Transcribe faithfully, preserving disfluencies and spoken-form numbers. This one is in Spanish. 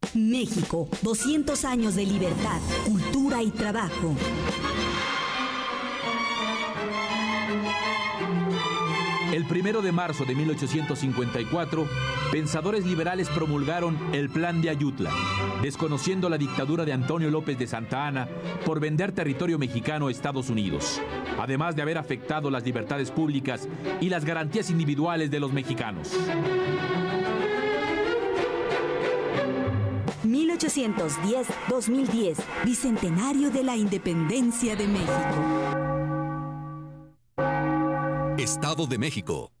México, doscientos años de libertad, cultura y trabajo. El primero de marzo de mil ochocientos cincuenta y cuatro, pensadores liberales promulgaron el Plan de Ayutla, desconociendo la dictadura de Antonio López de Santa Anna por vender territorio mexicano a Estados Unidos, además de haber afectado las libertades públicas y las garantías individuales de los mexicanos. mil ochocientos diez a dos mil diez, Bicentenario de la Independencia de México. Estado de México.